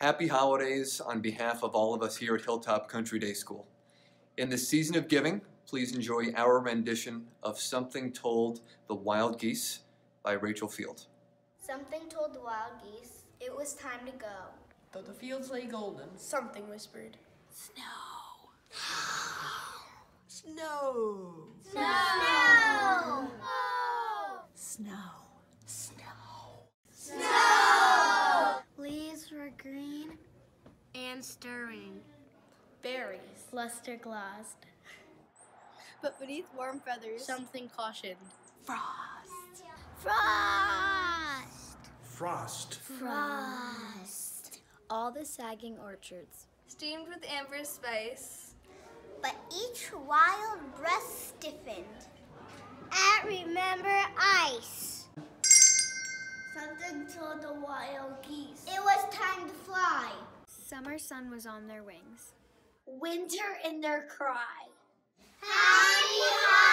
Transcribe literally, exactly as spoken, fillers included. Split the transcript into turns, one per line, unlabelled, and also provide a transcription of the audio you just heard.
Happy holidays on behalf of all of us here at Hilltop Country Day School. In this season of giving, please enjoy our rendition of Something Told the Wild Geese by Rachel Field.
Something told the wild geese it was time to go.
Though the fields lay golden, something whispered,
Snow.
Snow.
Snow!
Snow.
Snow.
Snow! Leaves were green and stirring.
Berries.
Luster glossed.
But beneath warm feathers,
Something cautioned.
Frost.
Frost!
Frost.
Frost.
all the sagging orchards,
steamed with amber spice.
But each wild breast stiffened at remember ice. Something told the wild geese it was time to fly.
summer sun was on their wings.
Winter in their cry. Happy